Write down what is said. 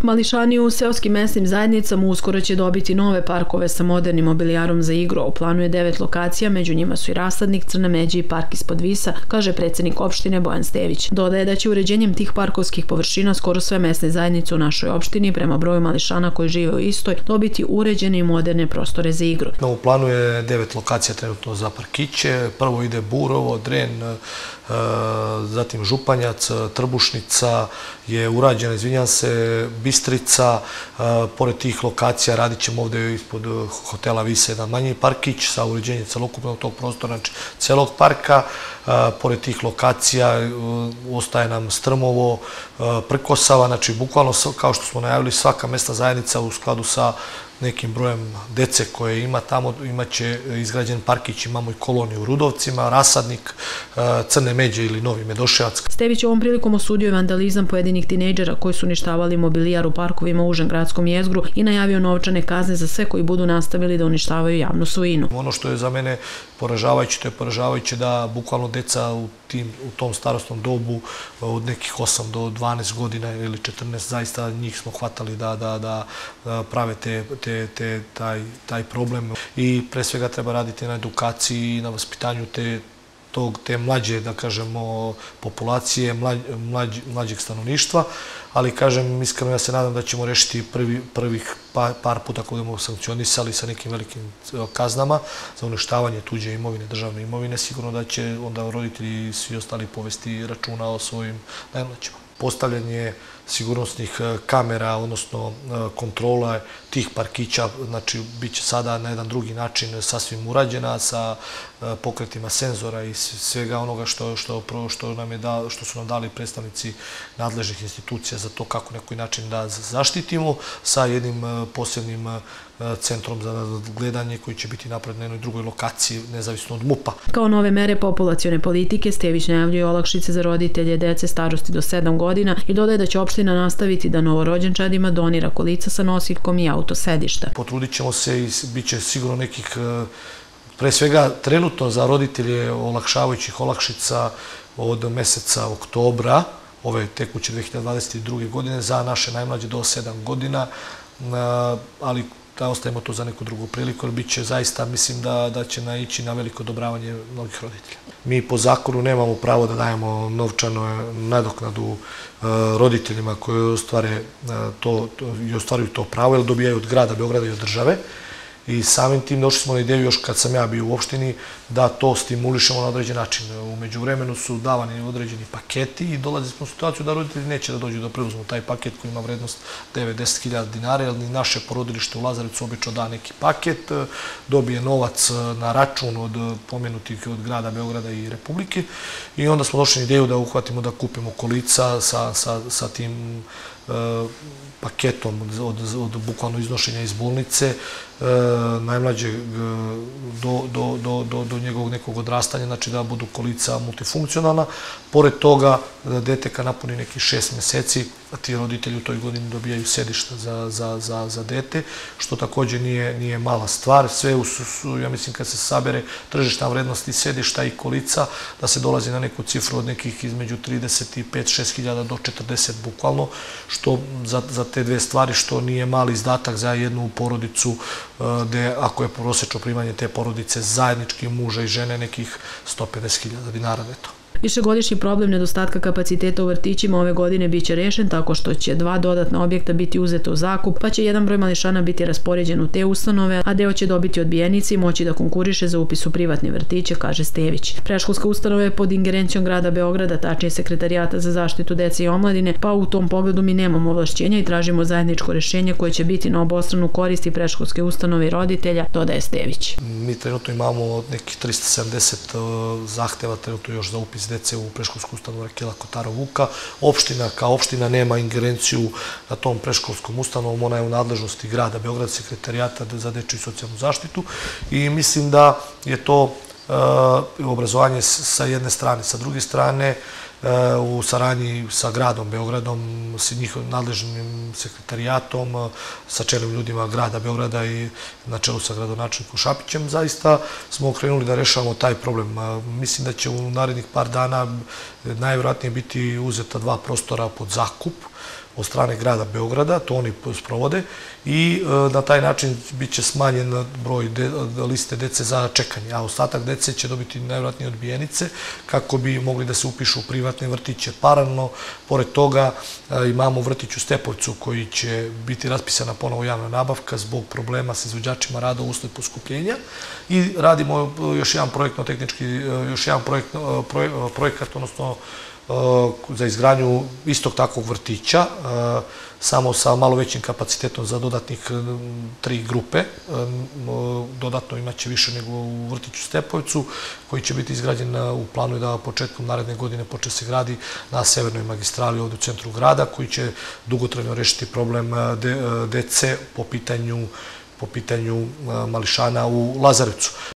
Mališani u seoskim mesnim zajednicama uskoro će dobiti nove parkove sa modernim mobilijarom za igru. U planu je 9 lokacija, među njima su i Rasadnik, Crna Međa i park ispod Visa, kaže predsjednik opštine Bojan Stević. Dodaje da će uređenjem tih parkovskih površina skoro sve mesne zajednice u našoj opštini, prema broju Mališana koji žive u istoj, dobiti uređene i moderne prostore za igru. U planu je 9 lokacija trenutno za parkiće. Prvo ide Burovo, Dren, zatim Županjac, Trbušnica je urađena, izvinjam se, Bistrica. Pored tih lokacija radit ćemo ovdje ispod hotela Visa jedan manji parkić sa uređenjem celokupnog tog prostora, znači celog parka. Pored tih lokacija ostaje nam Strmovo, Prkosava, znači bukvalno kao što smo najavili svaka mesna zajednica u skladu sa nekim brojem dece koje ima tamo, imaće izgrađen parkić, imamo i koloniju u Rudovcima, Rasadnik, Crne Međe ili Novi Medoševac. Stević ovom prilikom osudio je vandalizam pojedinih tinejdžera koji su uništavali mobilijar u parkovima u užem gradskom jezgru i najavio novčane kazne za sve koji budu nastavili da uništavaju javnu svojinu. Ono što je za mene poražavajuće, to je poražavajuće da bukvalno deca u tom starostnom dobu od nekih 8 do 12 godina ili 14, zaista njih smo hvatali da prave taj problem. I pre svega treba raditi na edukaciji i na vaspitanju te mlađe, da kažemo, populacije, mlađeg stanovništva, ali kažem, iskreno ja se nadam da ćemo rešiti prvih par puta kako budemo sankcionisali sa nekim velikim kaznama za uništavanje tuđe imovine, državne imovine. Sigurno da će onda roditelji i svi ostali povesti računa o svojim najmlađima. Postavljanje sigurnosnih kamera, odnosno kontrola tih parkića, znači bit će sada na jedan drugi način sasvim urađena sa pokretima senzora i svega onoga što su nam dali predstavnici nadležnih institucija za to kako na koji način da zaštitimo, sa jednim posebnim centrom za gledanje koji će biti napravljen na jednoj drugoj lokaciji, nezavisno od MUP-a. Kao nove mere populacione politike, Stević najavljuje olakšice za roditelje dece starosti do 7 godina i dodaje da će opština nastaviti da novorođenčadima donira kolica sa nosiljkom i autosedišta. Potrudit ćemo se i bit će sigurno nekih, pre svega trenutno za roditelje olakšavajućih olakšica od meseca oktobra ove tekuće 2022. godine za naše najmlađe do 7 godina, ali da ostavimo to za neku drugu priliku, jer bit će zaista, mislim da će naići na veliko odobravanje mnogih roditelja. Mi po zakonu nemamo pravo da dajemo novčanu nadoknadu roditeljima koji ostvaruju to pravo, jer dobijaju od grada Beograda i od države. I samim tim došli smo na ideju još kad sam ja bio u opštini da to stimulišemo na određen način. U međuvremenu su davani određeni paketi i dolazili smo u situaciju da roditelji neće da dođu da preuzmu taj paket koji ima vrednost 9-10 dinara, jer ni naše porodilište u Lazarevcu obično da neki paket, dobije novac na račun od pomenutih od grada Beograda i Republike i onda smo došli na ideju da uhvatimo da kupimo kolica sa tim paketom od bukvalno iznošenja iz bolnice, najmlađeg do njegovog nekog odrastanja, znači da budu kolica multifunkcionalna. Pored toga, dete kad napuni nekih 6 meseci, ti roditelji u toj godini dobijaju sedišta za dete, što također nije mala stvar. Sve, ja mislim, kad se sabere tržišna vrednost i sedišta i kolica, da se dolazi na neku cifru od nekih između 35-6 hiljada do 40 bukvalno, što za te dve stvari, što nije mali izdatak za jednu porodicu, gde ako je prosečno primanje te porodice zajednički muža i žene nekih 150.000 dinara neto. Višegodišnji problem nedostatka kapaciteta u vrtićima ove godine biće rešen tako što će 2 dodatna objekta biti uzeta u zakup, pa će jedan broj mališana biti raspoređen u te ustanove, a deo će dobiti odbijenici i moći da konkuriše za upis u privatne vrtiće, kaže Stević. Predškolska ustanova je pod ingerencijom grada Beograda, tačnije Sekretarijata za zaštitu dece i omladine, pa u tom pogledu mi nemamo ovlašćenja i tražimo zajedničko rešenje koje će biti na obostranu korist i predškolske ustanove i roditelja, dodaje Stević. Mi trenutno imamo nekih 370 zahteva trenutno još za upis dece u predškolsku ustanovu Rakela Kotara Vuka. Opština kao opština nema ingerenciju na tom predškolskom ustanovom, ona je u nadležnosti grada Beograda, Sekretarijata za dečju i socijalnu zaštitu i mislim da je to obrazovanje sa jedne strane. Sa druge strane, u saradnji sa gradom Beogradom, sa njihovim nadležnim sekretarijatom, sa čelnim ljudima grada Beograda i na čelu sa gradonačelnikom Šapićem, zaista smo krenuli da rešavamo taj problem. Mislim da će u narednih par dana najvjerojatnije biti uzeta 2 prostora pod zakup od strane grada Beograda, to oni sprovode i na taj način bit će smanjen broj liste dece za čekanje, a ostatak dece će dobiti najvjerojatnije odbijenice kako bi mogli da se upišu u privatne vrtiće. Paralelno, pored toga, imamo vrtić u Stepovcu koji će biti raspisana ponovo javna nabavka zbog problema sa izvođačima rada usled poskupljenja i radimo još jedan projektno-tehnički, još jedan projekat, odnosno za izgradnju istog takvog vrtića, samo sa malo većim kapacitetom za dodatnih 3 grupe. Dodatno imaće više nego u vrtiću Stepovcu, koji će biti izgrađen u planu da početkom naredne godine počne se gradi na severnoj magistrali ovdje u centru grada, koji će dugotrajno rešiti problem dece po pitanju mališana u Lazarevcu.